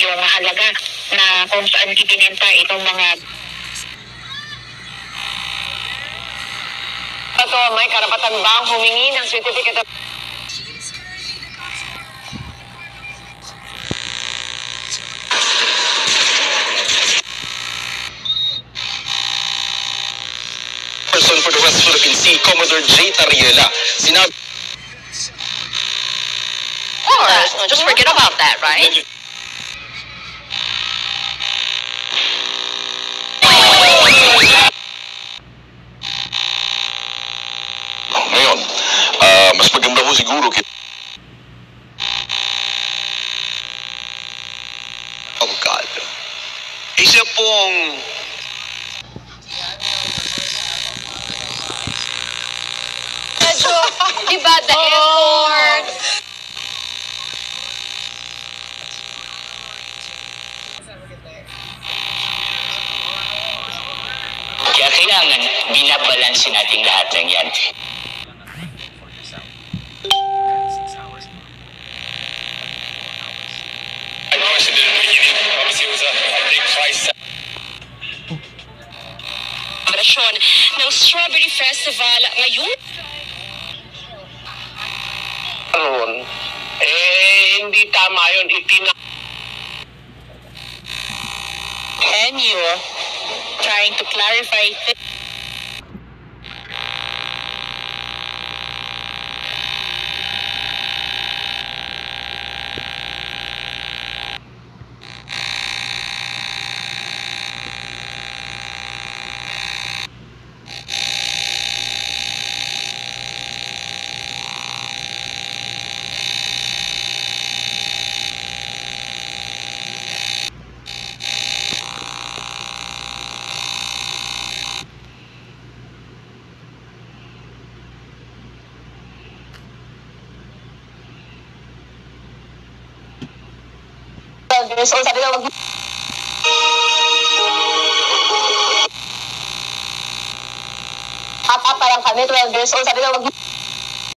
yung halaga na kung saan ibinenta itong mga. Ito, may karapatan bang humingi ng certificate of person for the West Philippine Sea, Commodore J. Tariela. Sinabi, no, just forget about that, right? ngayon, mas maganda ho siguro Oh God. Isa pong Medyo, di ba, the effort. Kaya kailangan binabalansin natin lahat ng yan. Ng Strawberry Festival ngayon. hindi tama yun. And you trying to clarify things. Years old, sabi na wag Ata pa lang kami, 12 years old, sabi na wag